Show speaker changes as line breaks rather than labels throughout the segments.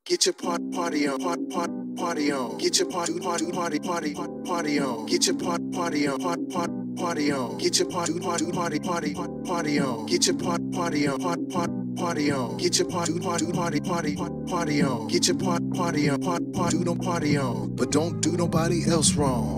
Get your party on, party on. Get your party on. Get your party on, party on. Get your party on. Get your party on, Get your party on. Get your party on, party on. But don't do nobody else wrong.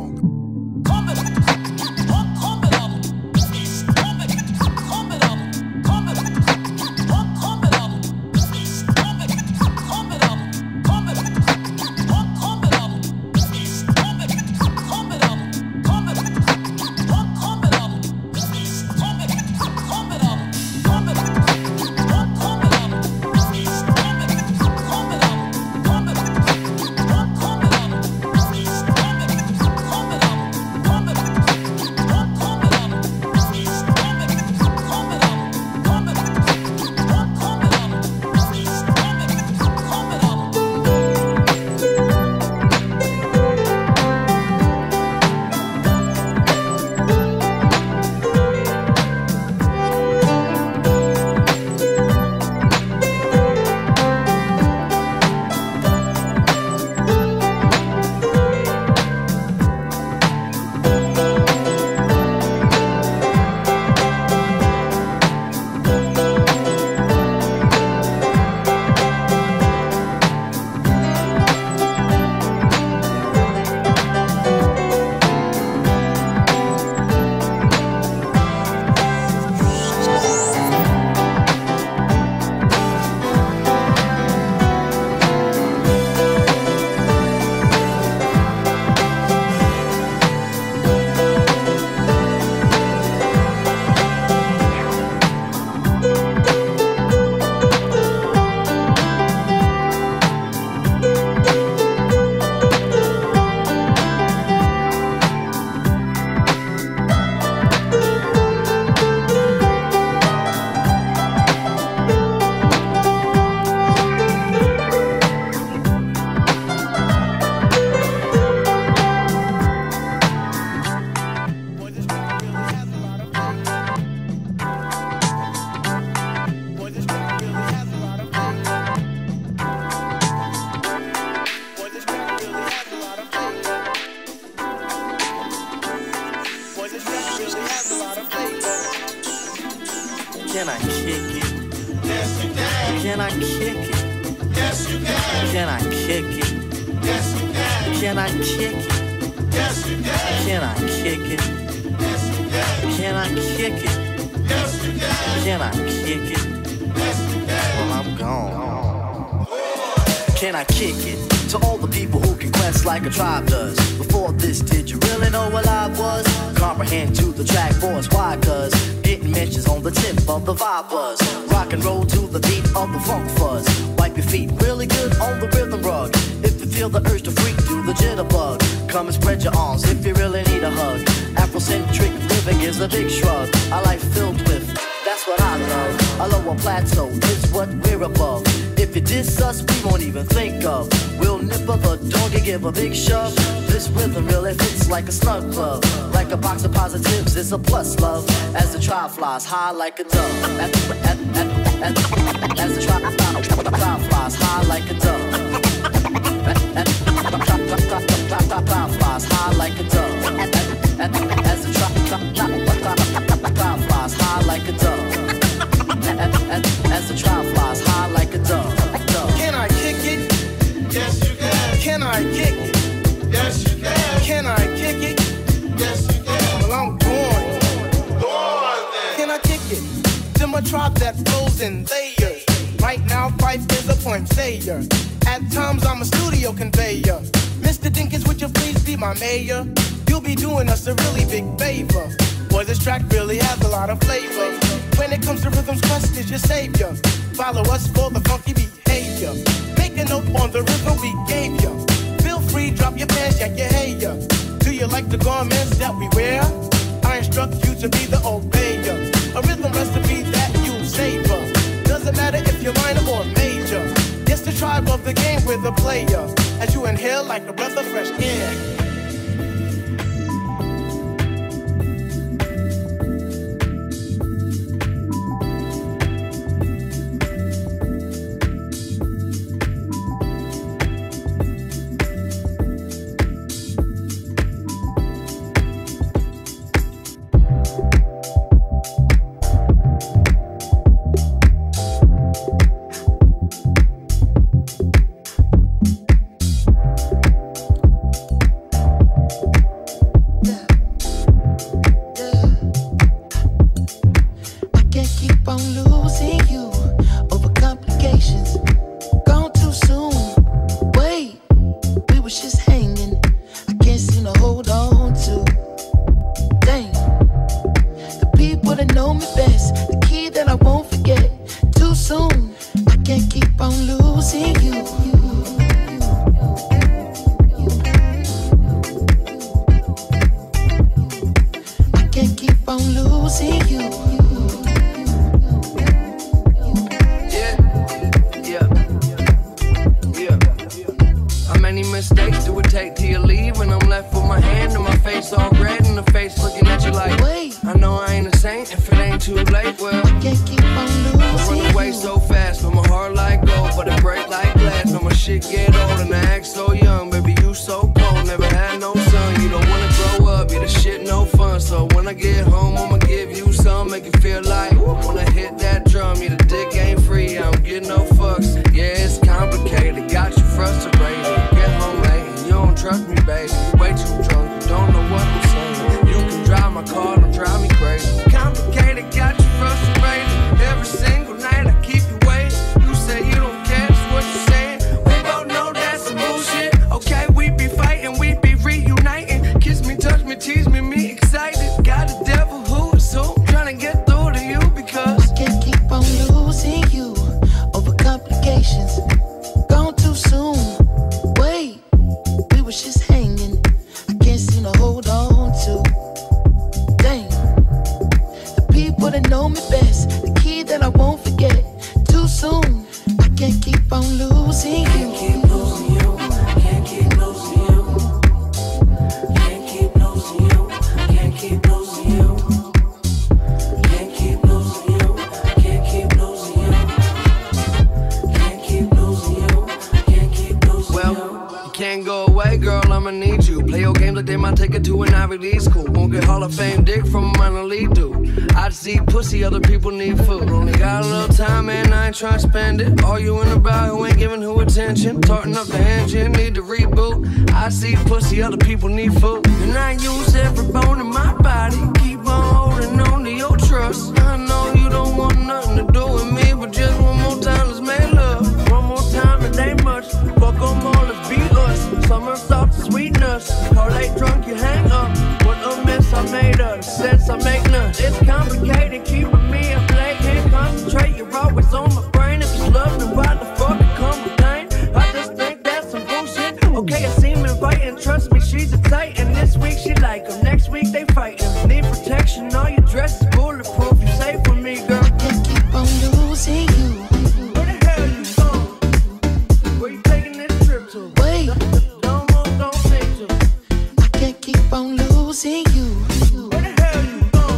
Can I kick it? Yes, you can. Can I kick it? Yes, you can. Can I kick it? Yes, you can. Can I kick it? Yes, you can. Can I kick it? Yes, you can. Can I kick it? Yes, you can. Can I kick it? Yes, you can. Well, I'm gone. Can I kick it? To all the people who can quest like a tribe does. Before this, did you really know what I was? Comprehend to the track, boys, why? Cause getting mentions on the tip of the vibe buzz. Rock and roll to the beat of the funk fuzz. Wipe your feet really good on the rhythm rug. If you feel the urge to freak, do the jitterbug. Come and spread your arms if you really need a hug. Afrocentric living is a big shrug. A life filled with, that's what I love. A lower plateau is what we're above. If you diss us, we won't even think of. We'll nip up a dog and give a big shove. This rhythm really fits like a snug glove. Like a box of positives, it's a plus love. As the tribe flies high like a dove. As the tribe flies high like a dove. Tribe flies high like a dove. As the tribe flies high like a dove. As the tribe flies high like a dove.
Can I kick it?
Yes, you can.
Can I kick it?
Yes, you can.
Can I kick it?
Yes, you can.
Well, I'm going.
Go on then.
Can I kick it? To my tribe that flows in layers. Right now, Fife is a point sayer. At times, I'm a studio conveyor. Mr. Dinkins, would you please be my mayor? You'll be doing us a really big favor. Boy, this track really has a lot of flavor. When it comes to rhythms, Quest is your savior. Follow us for the funky behavior. Make a note on the rhythm we gave ya. Feel free, drop your pants, yak your hair. Do you like the garments that we wear? I instruct you to be the obeyer. A rhythm recipe that you savor. Doesn't matter if you're minor or major. It's the tribe of the game with the player. As you inhale like a breath of fresh air.
losing you. I can't keep on losing you.
How many mistakes do it take till you leave? And I'm left with my hand and my face all red and the face looking at you like,
wait,
I know I ain't a saint if it ain't too late. Well,
I can't keep on losing
I run away so fast, but my heart like gold, but it break like glass. When my shit get old and I act so young, baby you so cold, never had no son. You don't wanna grow up, you the shit no fun. So when I get home, I'ma give you some, make it feel like when I hit that drum, you the dick ain't free, I don't get no fucks. Yeah, it's complicated, got you frustrated. Get home late and you don't trust me, baby. You way too drunk, you don't know what I'm saying. You can drive my car, don't drive me crazy. Complicated, got you frustrated. Every single night I keep you waiting. You say you don't care, that's what you're saying. We both know that's some bullshit. Okay, we be fighting, we be reuniting. Kiss me, touch me, tease me, me excited. Got a devil who is so trying to get through to you because
I can't keep on losing you over complications. Gone too soon. Wait, we was just hanging. I can't seem to hold on to. Dang, the people that know me best, the key that I won't forget. Too soon. I can't keep on losing you.
can't keep losing you. Can't keep losing you. Can't keep losing you. Can't keep losing you. Can't keep losing you. Can't keep losing you. Can't keep losing you. Can't keep losing you. Well, you can't go away, girl, I'ma need you. Play your games like they might take it to an Ivy League school. Won't get Hall of Fame dick from a minor league dude. I see pussy, other people need food. Only got a little time, man, I ain't trying to spend it. Arguing about who ain't giving who attention. Tarting up the engine, need to reboot. I see pussy, other people need food. And I use every bone in my body. Keep on holding on to your trust. I know you don't want nothing to do with me, but just one more time, let's make love. One more time, it ain't much. Fuck them all, let's be us. Summer salt, sweetness. Parlay drunk, you hang up. What a mess I made of, the sense I make none. It's complicated, keeping me up late. Can't concentrate, you're always on my brain. If it's love, then why the fuck you come with pain? I just think that's some bullshit. Okay, I seem inviting, trust me, she's a titan. This week she like him, next week they fighting. Need protection, all your dress is bulletproof. You safe with me, girl.
I can't keep on losing you.
Where the hell you going? Where you taking this trip to?
Wait,
Don't move, don't think to.
I can't keep on losing you.
Where the hell you going?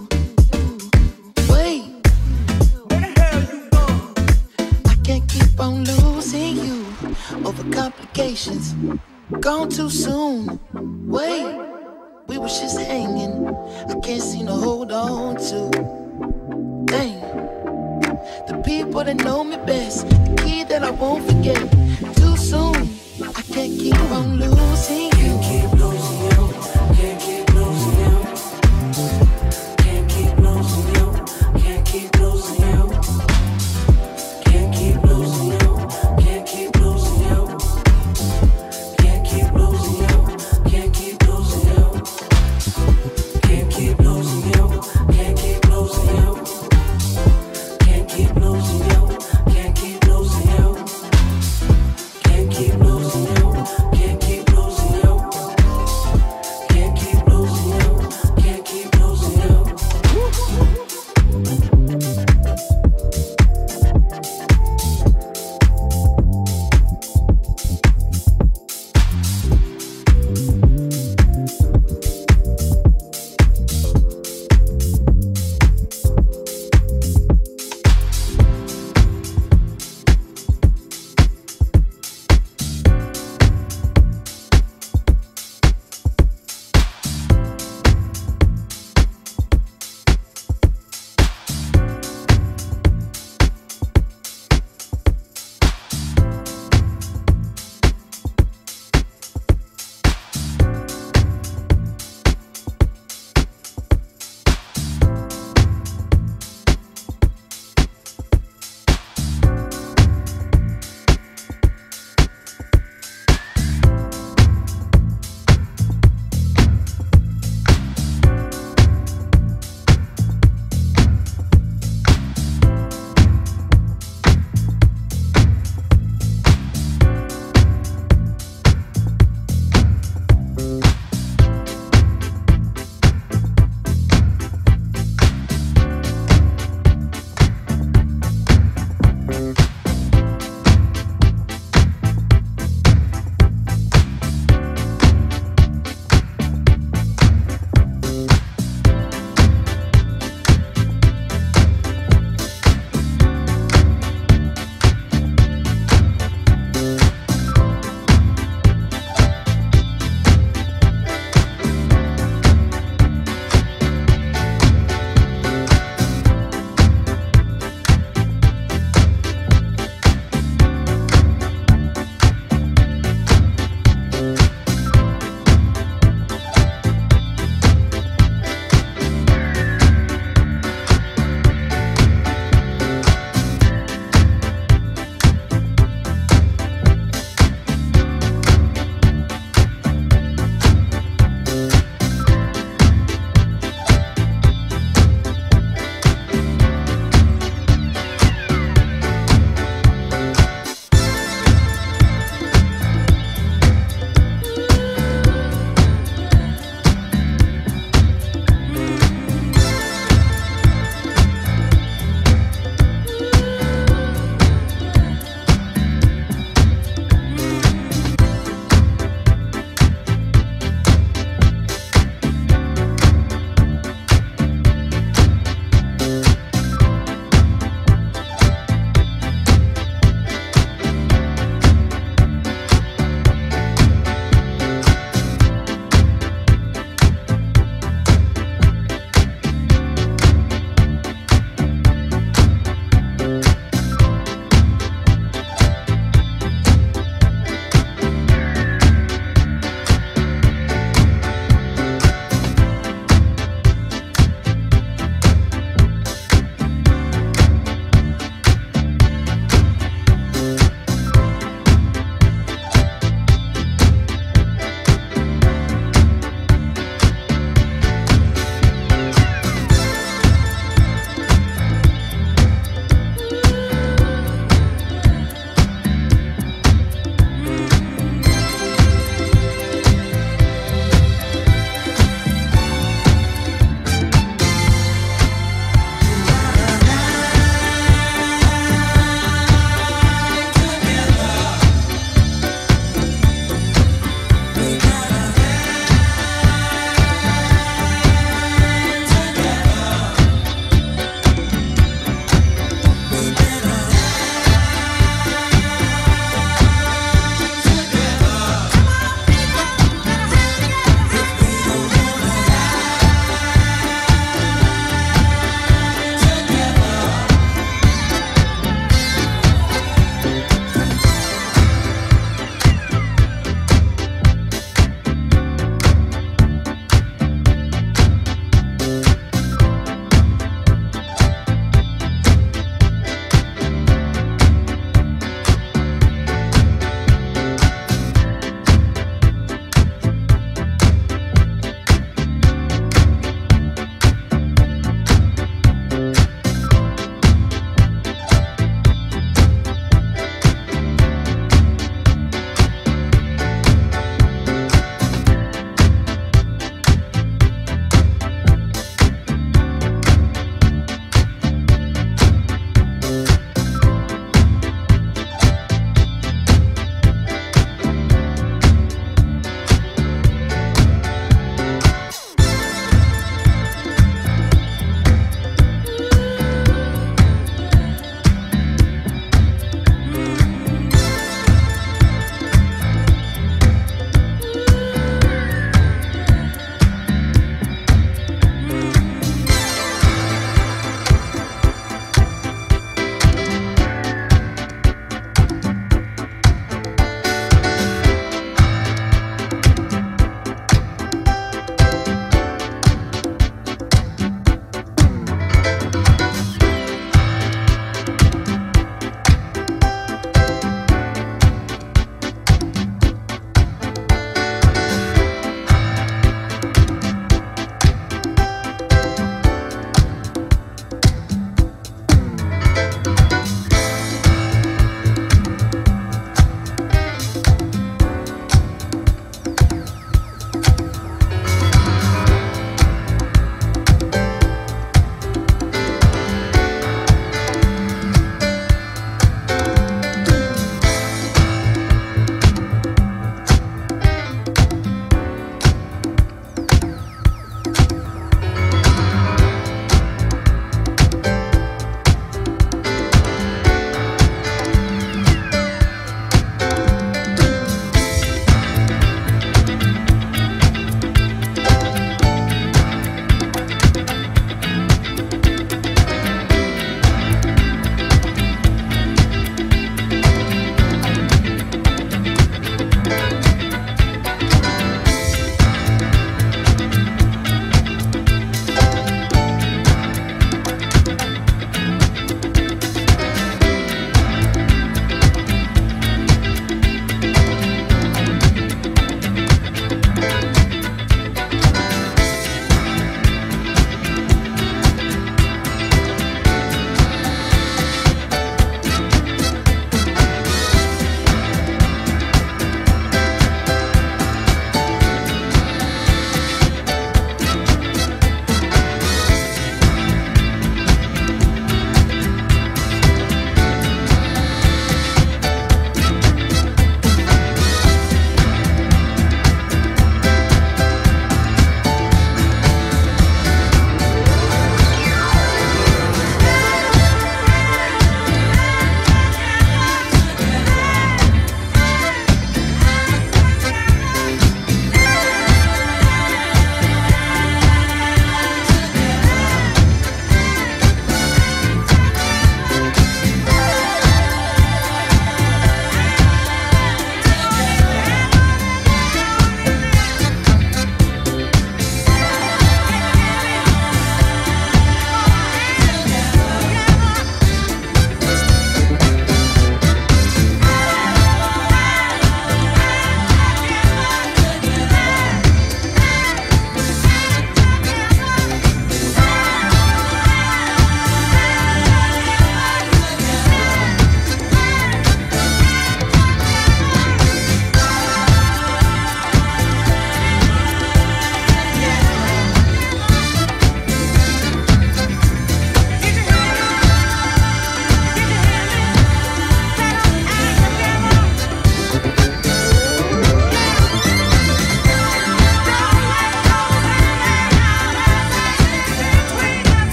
Wait,
Where the hell you going?
I can't keep on losing you over complications. Gone too soon. Wait, we was just hanging. I can't seem to hold on to. Dang, the people that know me best, the key that I won't forget. Too soon. I can't keep on losing you.
Keep losing you. Can't keep losing you. Can't keep losing you. Can't keep losing you. Can't keep losing you. Can't keep losing you. Can't keep losing you. Can't keep losing you. Can't keep losing you. Can't keep losing you. Can't keep losing you. Can't keep losing you.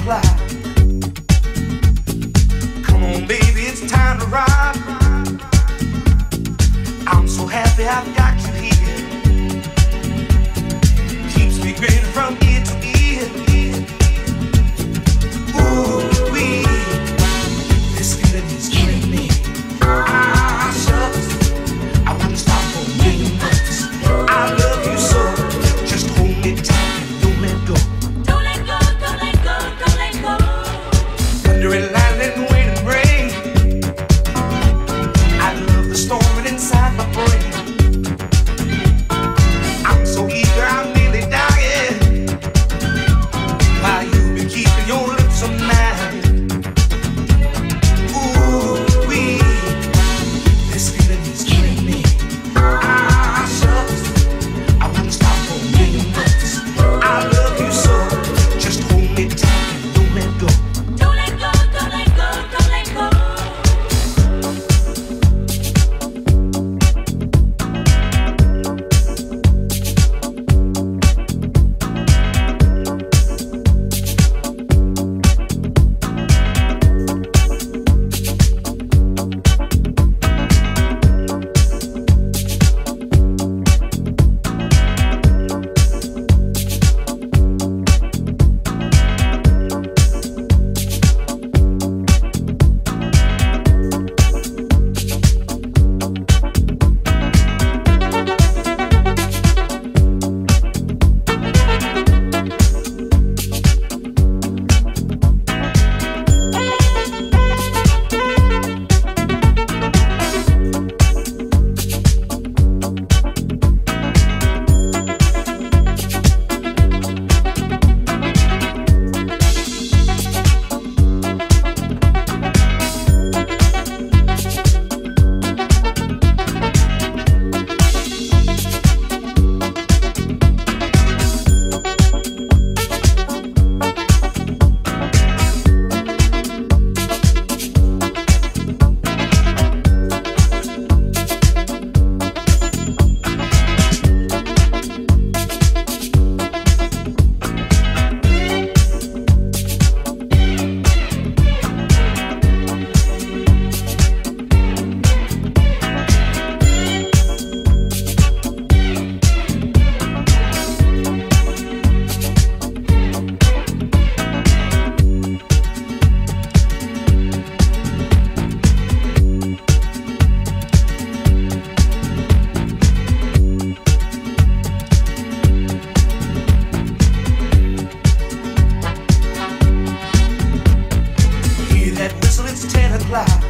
o'clock. Come on, baby, it's time to rock. I'm so happy I've got you here. Keeps me grinning from ear to ear. Ooh, wee, this feeling is killing me. Ah, shucks, I wouldn't stop for a million months. I love you so, just hold me tight and don't let go.
Don't let go, don't let go, don't let go.
Under a line and wind and rain, I love the storm inside my brain. I'm so eager, I'm nearly dying. While you've been keeping your lips on mine. Ooh, wee, this feeling is killing me. Ah, shucks, I wouldn't stop for a million months. I love you so, just hold me tight and don't let go.
Don't let go, don't let go, don't let go.
Hear that whistle, it's 10 o'clock.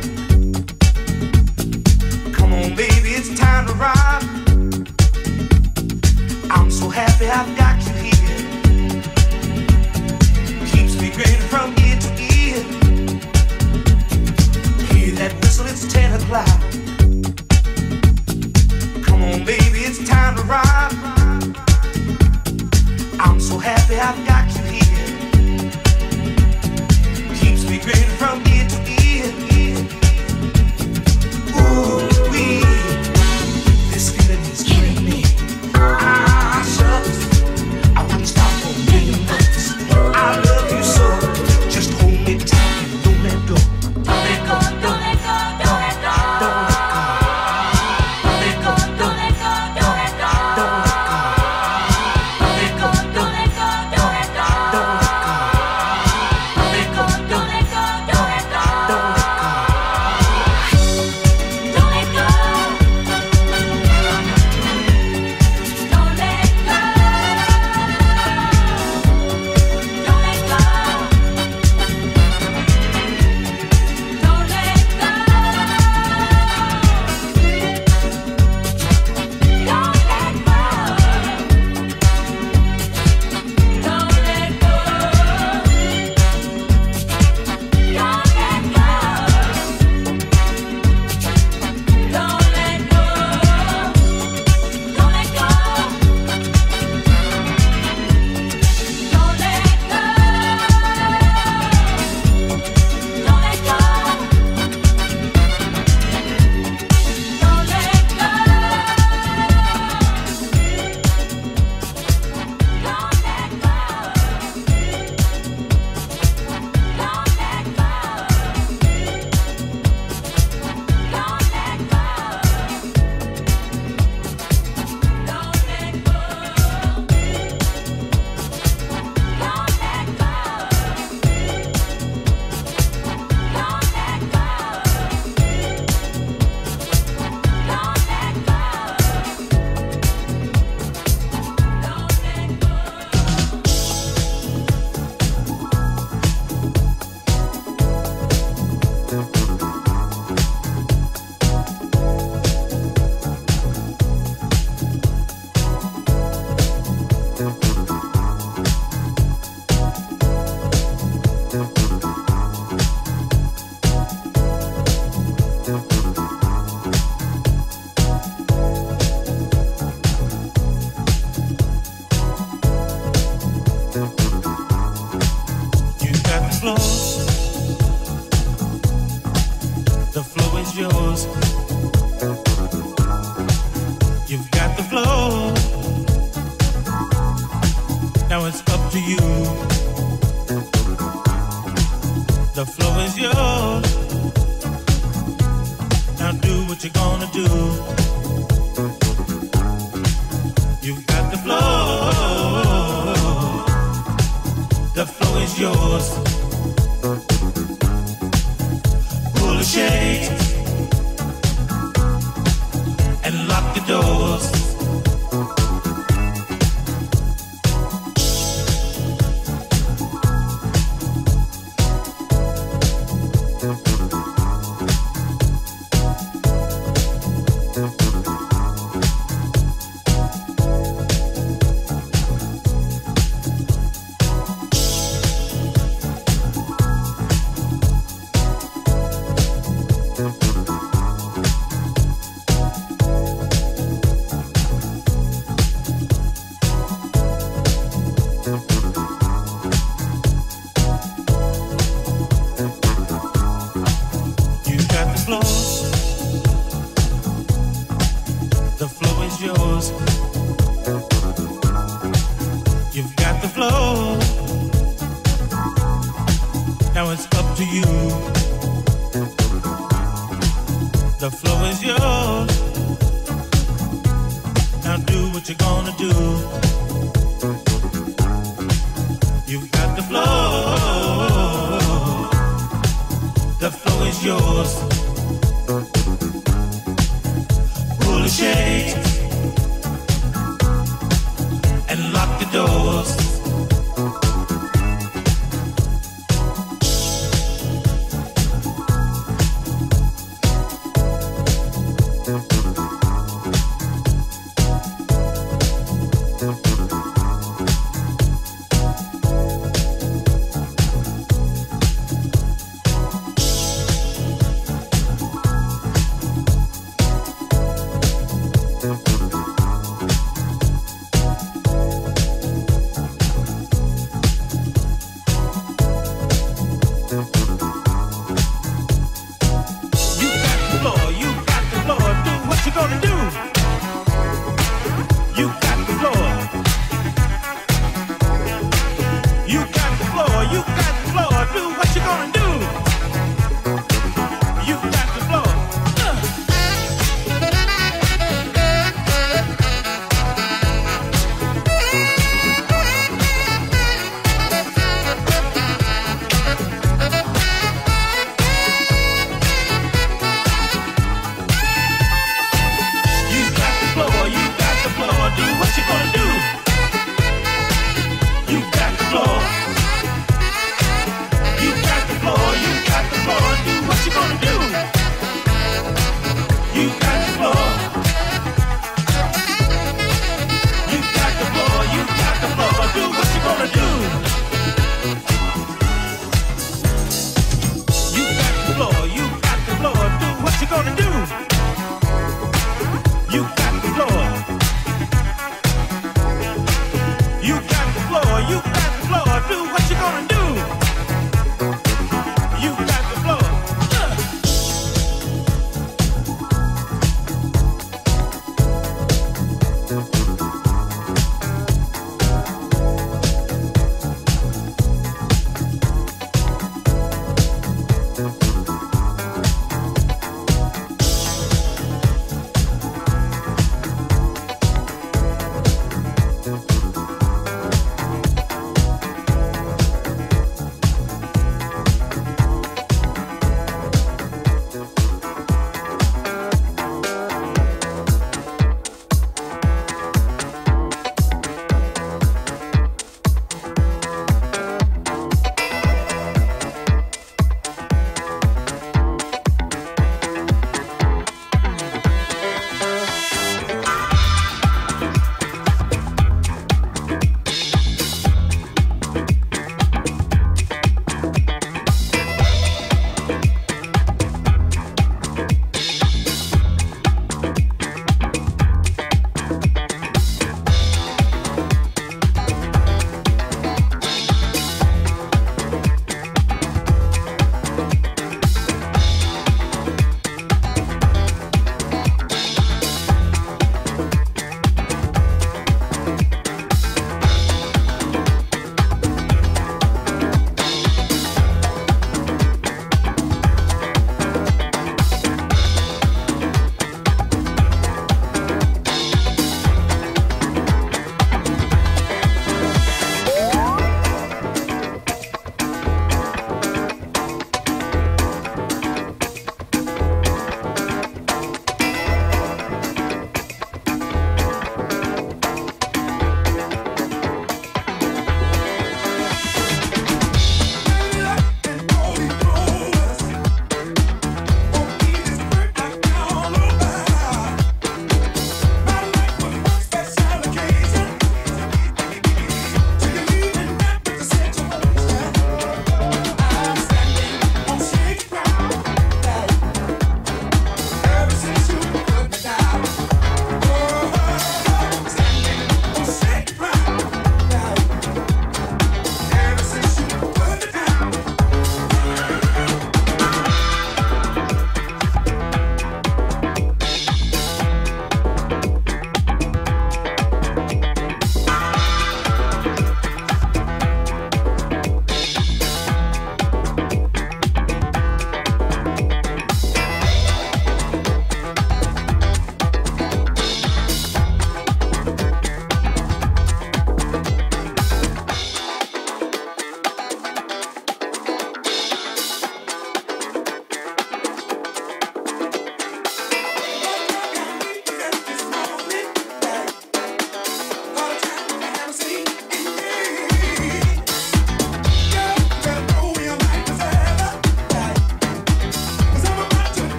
Come on, baby, it's time to rock. I'm so happy I've got you here. Keeps me grinning from ear to ear. Hear that whistle, it's 10 o'clock. Come on, baby, it's time to rock. I'm so happy I've got you here. Keeps me grinning from ear to ear. Ooh, wee, this feeling is killing me. Ah, shucks, I wouldn't stop for a million months. I love you so, just hold me tight and don't let go.
Don't let go, don't let go, don't let go.
Don't let go.
Don't let go, don't let go, don't let go.
Don't let go.
Don't let go, don't let go, don't let go.
yours. You've got the flow. Now it's up to you. The flow is yours. Now do what you're gonna do. You've got the flow. The flow is yours. Pull the shades and lock the doors.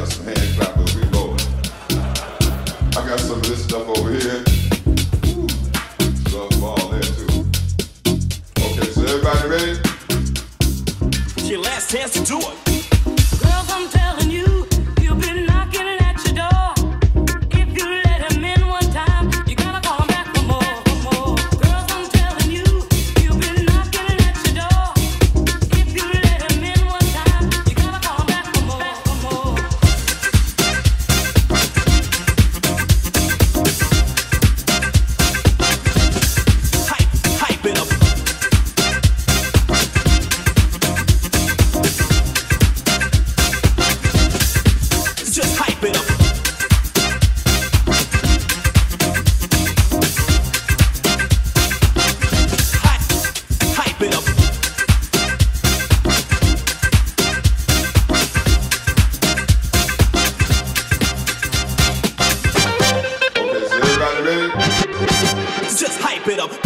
some hand clappers, we rolling. I got some of this stuff over here. Woo. Stuff all there too. Okay, so everybody ready?
It's your last chance to do it.
Girls, I'm telling you, you've been knocking at your door. If you let him in one time, you gotta call him back for more. Girls, I'm telling you, you've been knocking at your door. If you let him in one time, you gotta call him back for more.
Hype it up. Just hype it up. Hype it up.
Okay, so everybody ready?
Just hype it up.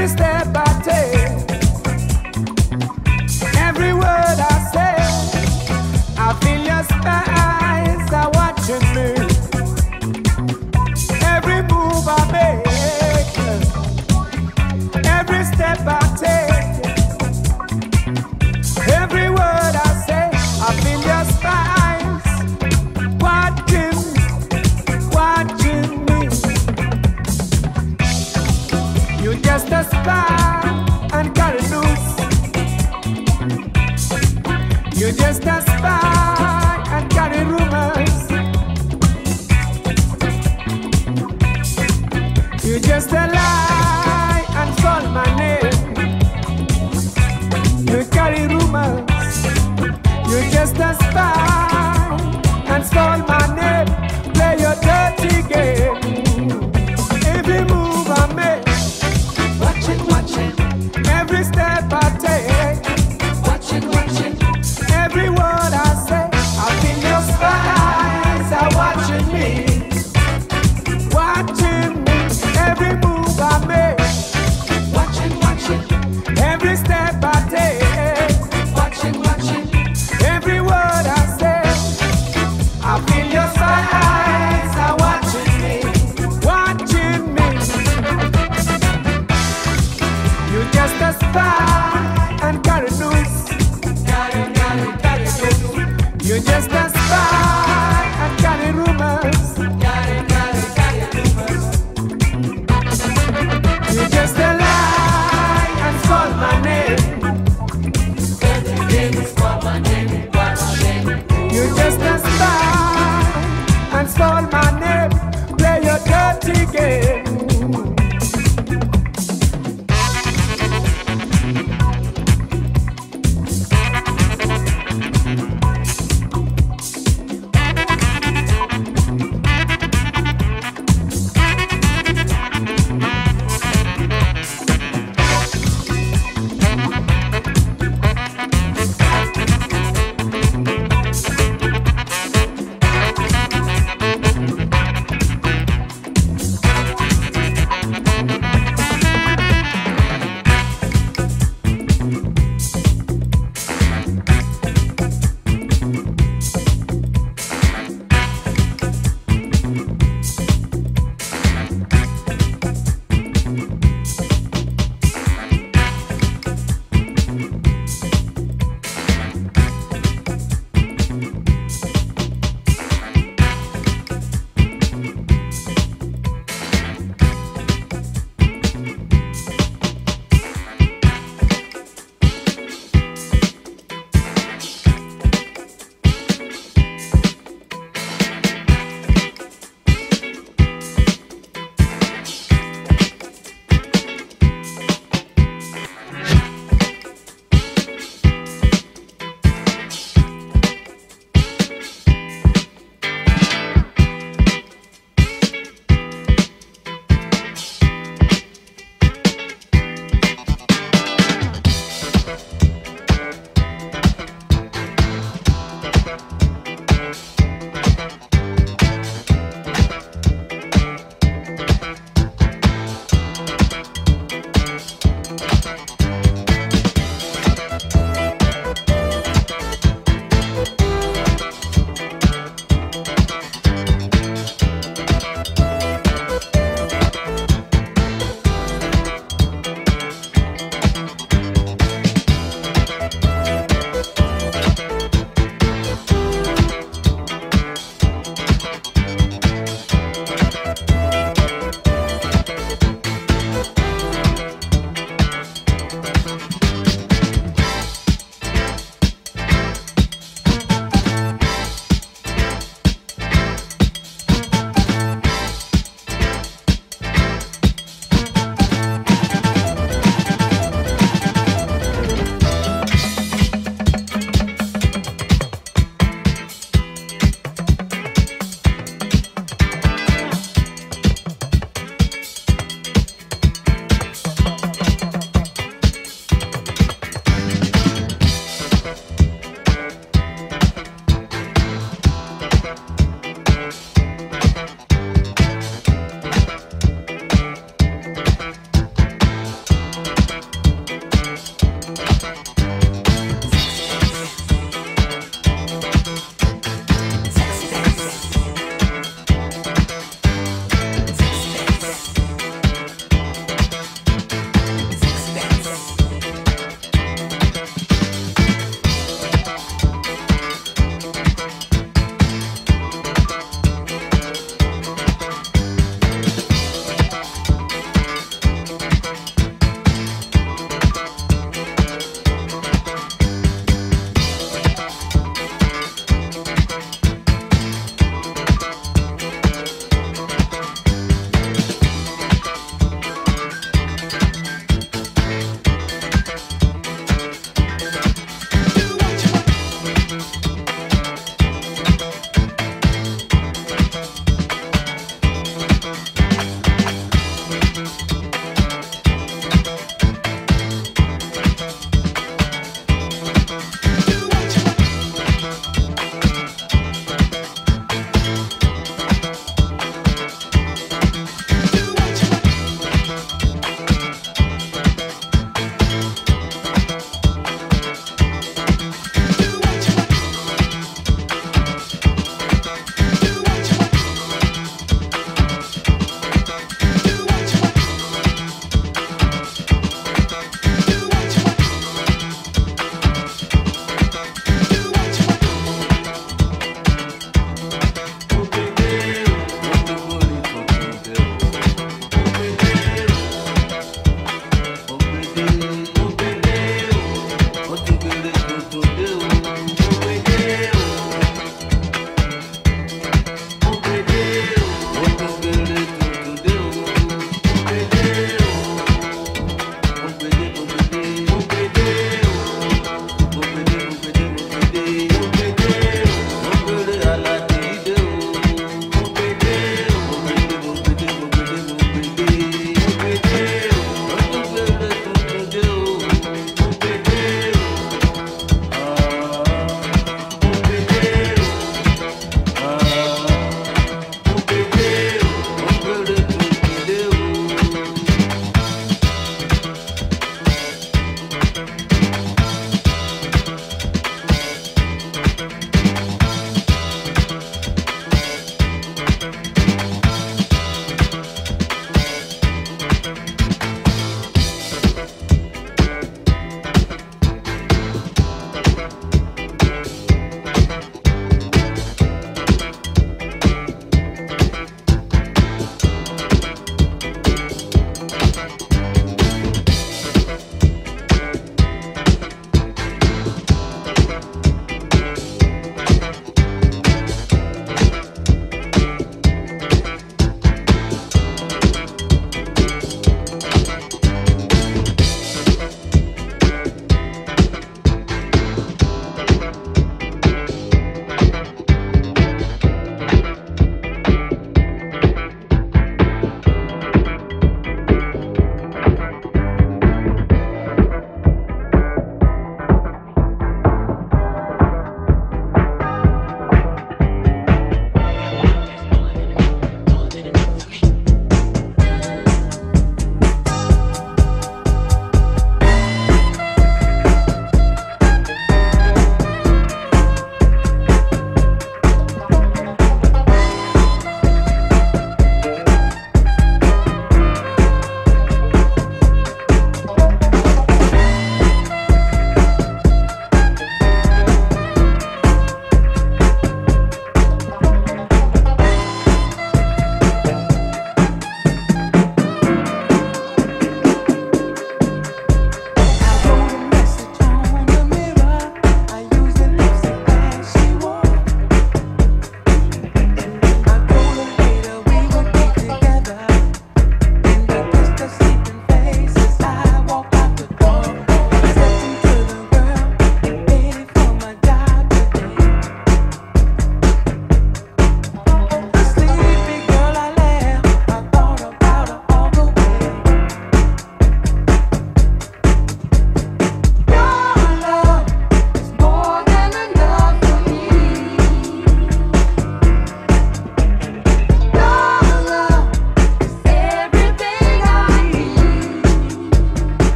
every step I take, every word I say, I feel your eyes are watching me. Every move I make, every step I take, every word I say, I feel your eyes watching me. You just a spy and carry loose. You just a spy and carry rumors. You just a lie and call my name. You carry rumors. You just a spy and call my name. Play your dirty game. Every move I make, watching. Every step I take, watching. Every word I say, I feel your eyes are watching me. Every move I make, watching. Every step I take, watching. Every word I say, I feel your eyes are watching me. You just a spy and carry loose. You just a spy and carry rumors. You just a lie and call my name. You just a spy and call my name. Play your dirty game.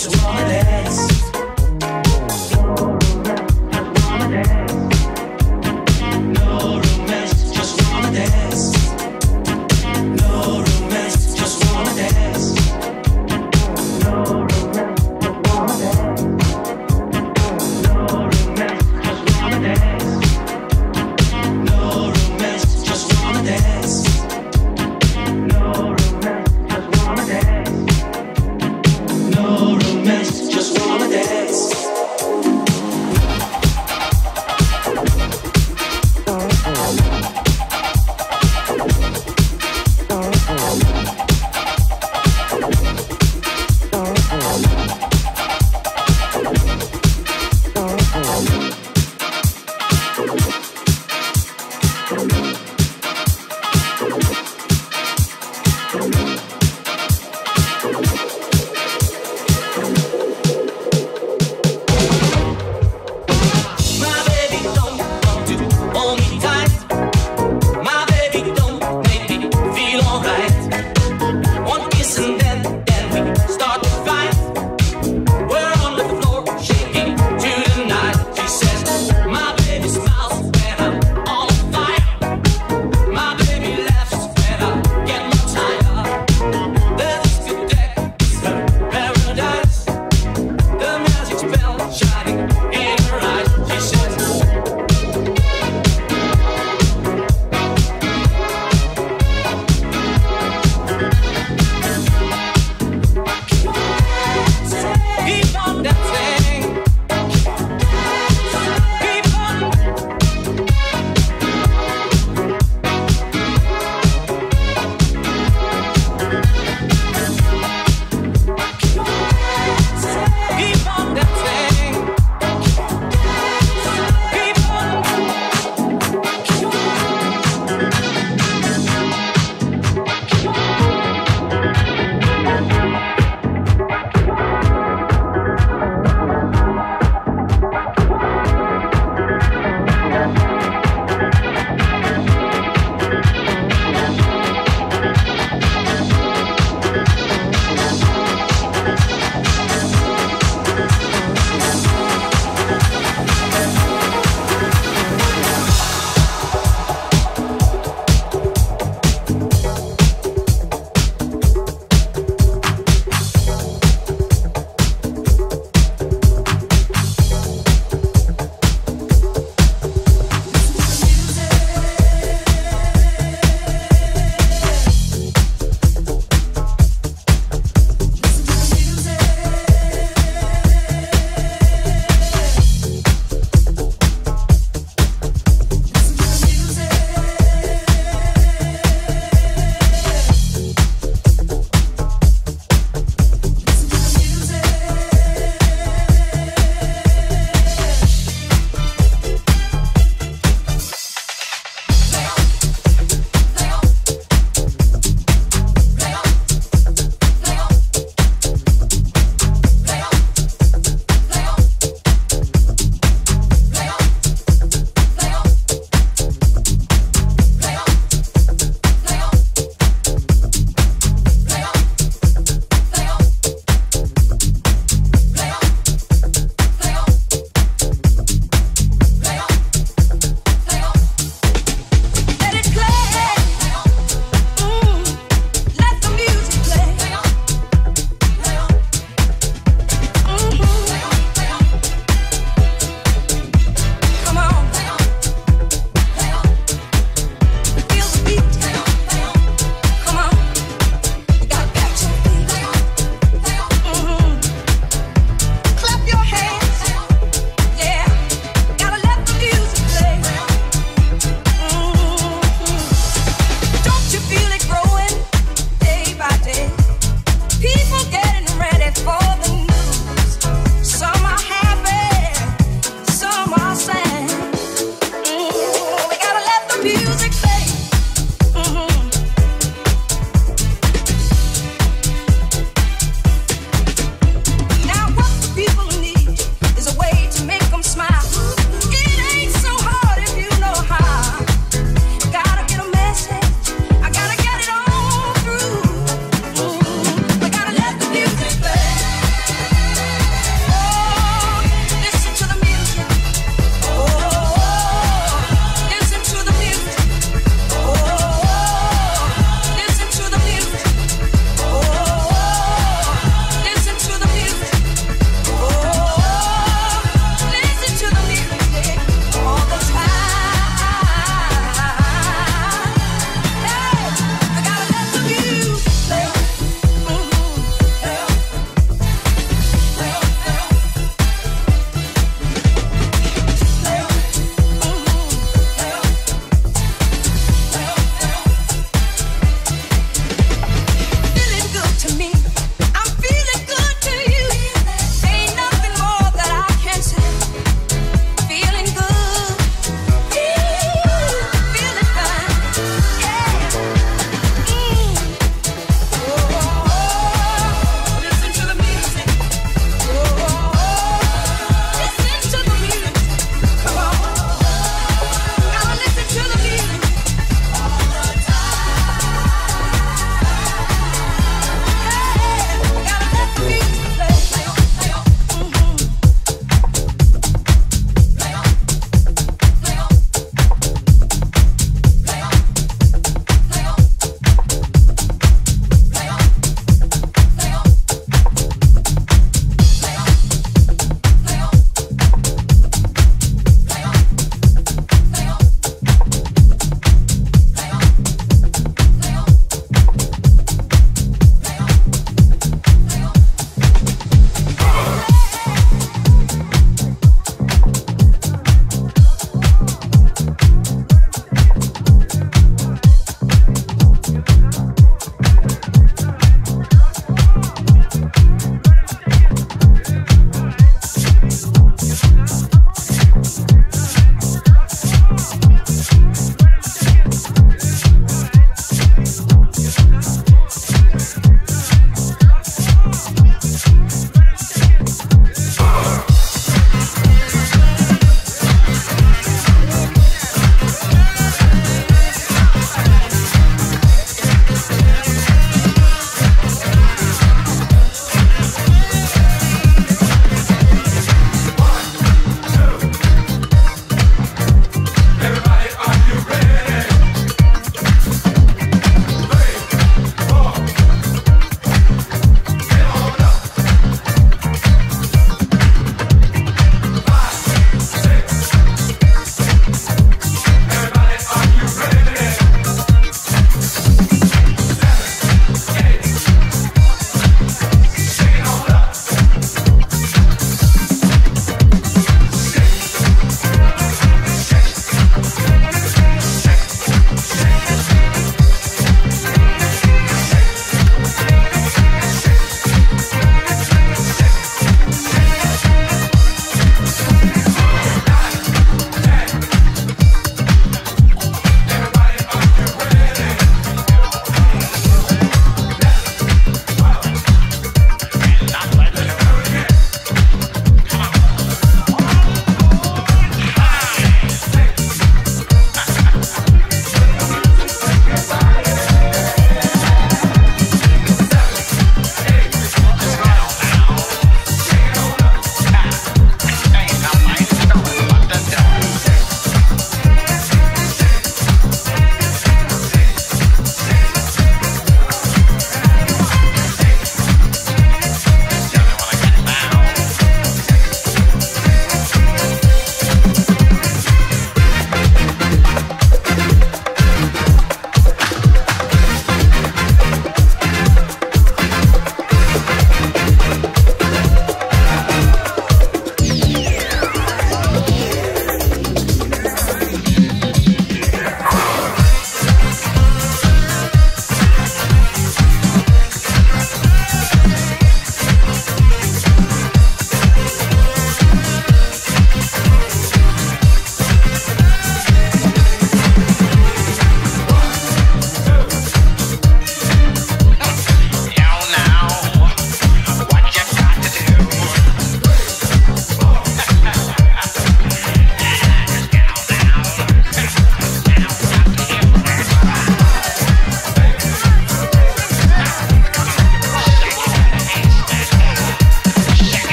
just wanna dance. No romance, just wanna dance. No romance, just wanna dance. No romance, just wanna dance. No romance, just wanna dance. No romance, just wanna dance. No romance, just wanna dance. No romance, just wanna dance.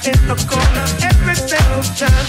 in the corner every single time.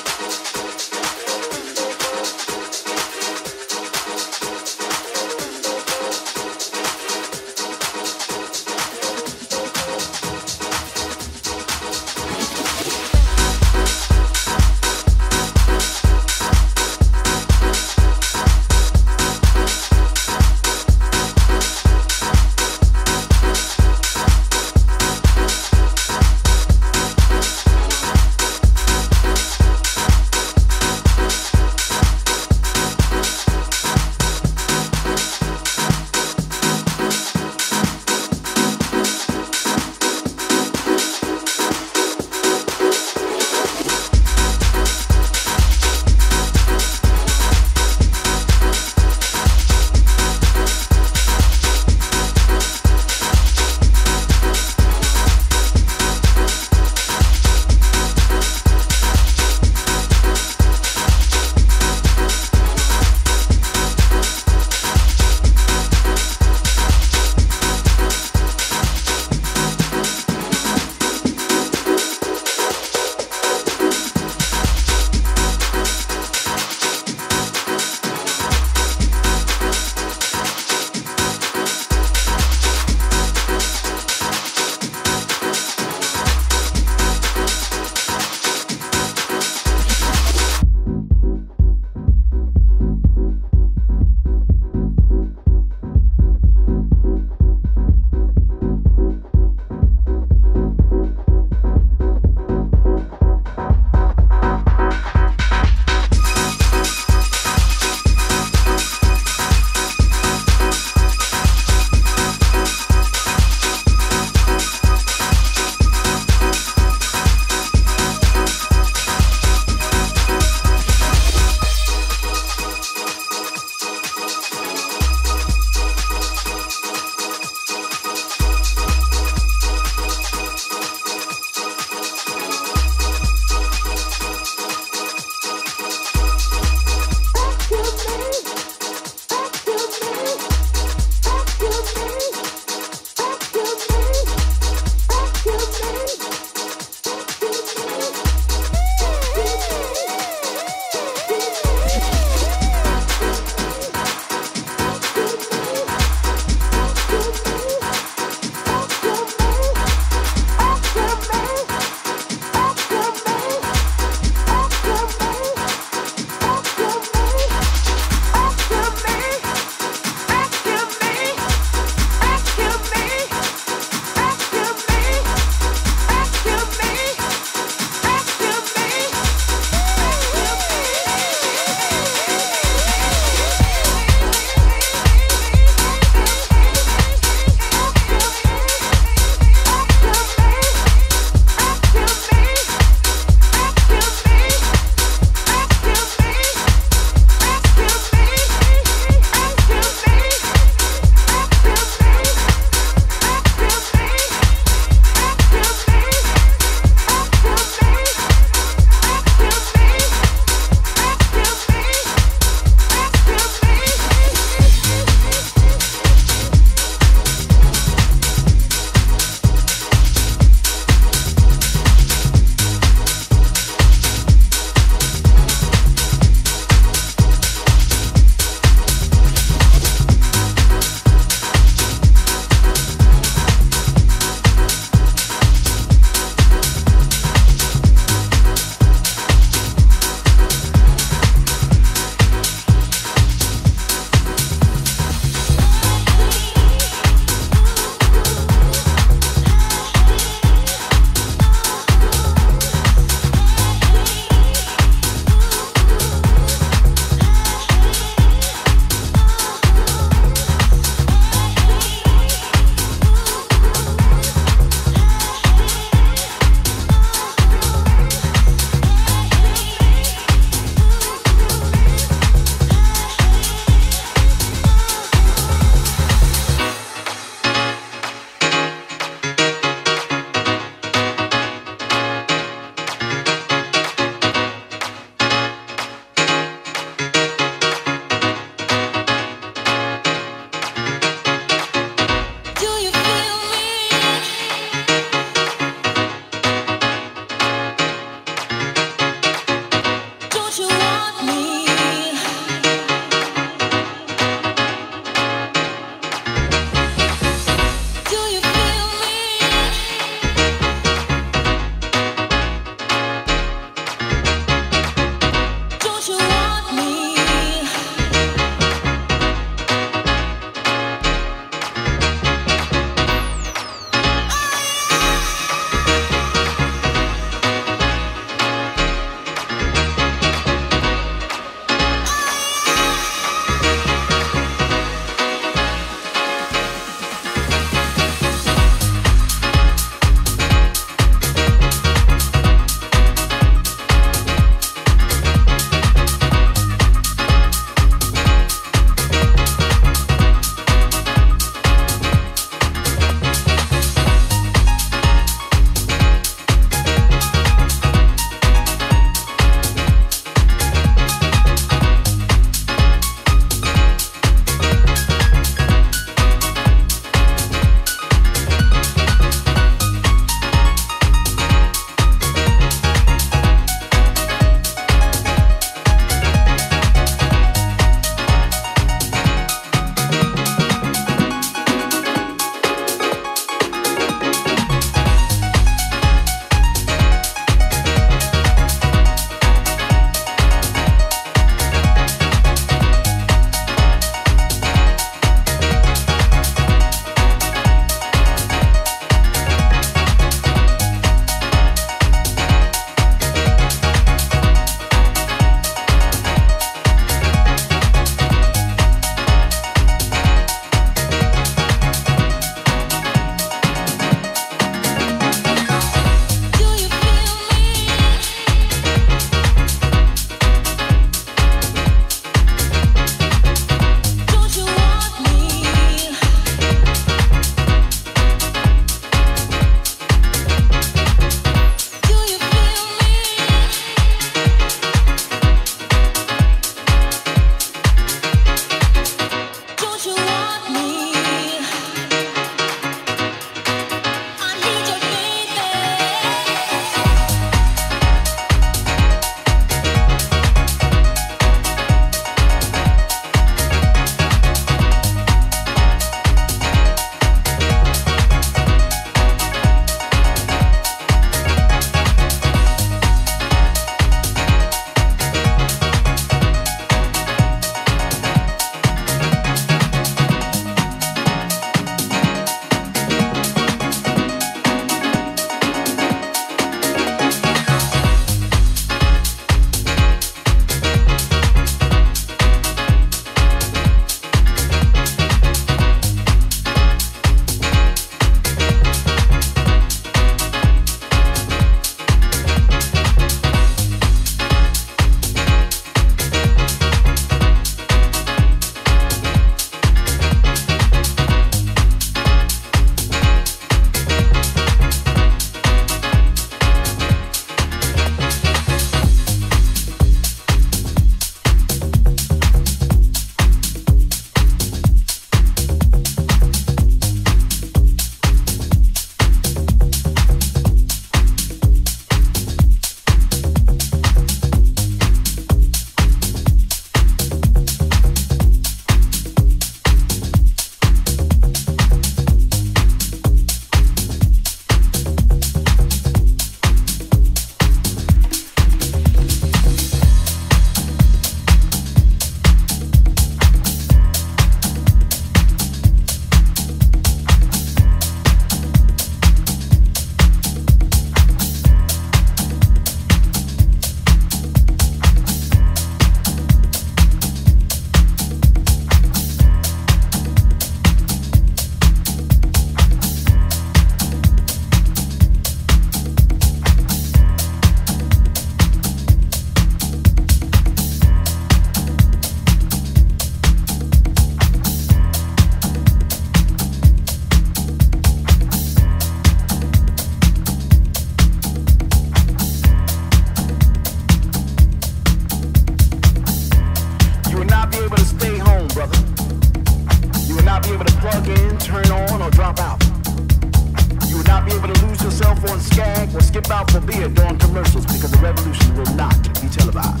skip out for beer during commercials because the revolution will not be televised.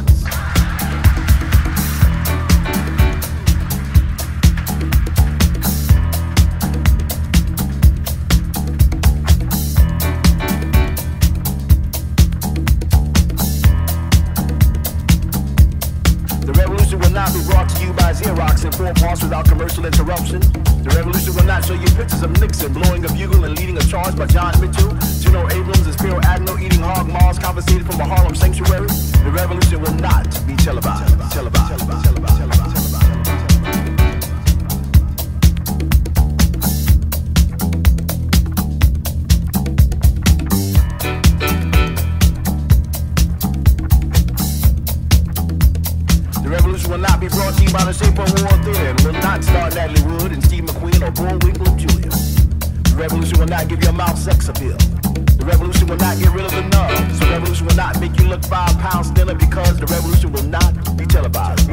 Not be brought to you by Xerox in 4 parts without commercial interruption. The revolution will not show you pictures of Nixon blowing a bugle and leading a charge by John Mitchell. General Abrams and Spiro Agnew eating hog maws confiscated from a Harlem sanctuary. The revolution will not be televised. Will not be brought to you by the Shape of War Theater. It will not star Natalie Wood and Steve McQueen or Bullwinkle and Julia. The revolution will not give your mouth sex appeal. The revolution will not get rid of the nubs. The revolution will not make you look 5 pounds thinner because the revolution will not be televised.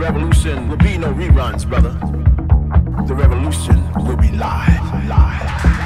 revolution will be no reruns, brother. The revolution will be live, live.